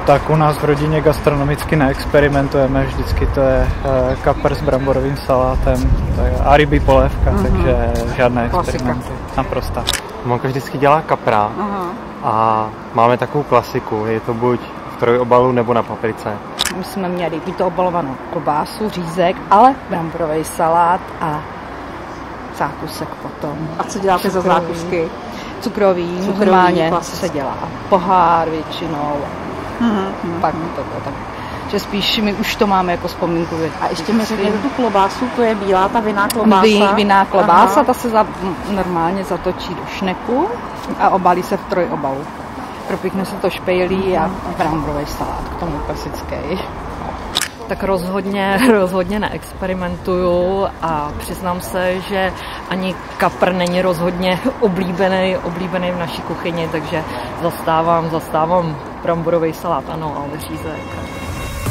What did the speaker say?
Tak u nás v rodině gastronomicky neexperimentujeme, vždycky to je kapr s bramborovým salátem a rybí polévka, takže žádné experimenty. Naprosto. Mamka vždycky dělá kapra a máme takovou klasiku, je to buď v trojobalu nebo na paprice. My jsme měli obalovanou klobásu, řízek, ale bramborový salát a zákusek potom. A co děláte za zákusky? Cukrový normálně se dělá pohár většinou. Pak toto tak. Že spíš my už to máme jako vzpomínku. A ještě mi řekněte tu klobásu, to je bílá, ta vinná klobása? Vinná klobása, ta se normálně zatočí do šneku a obalí se v trojobalu. Propíchne se to špejlí a bramborový salát, k tomu klasický. Tak rozhodně neexperimentuju a přiznám se, že ani kapr není rozhodně oblíbený v naší kuchyni, takže zastávám bramborový salát, ano, ale řízek.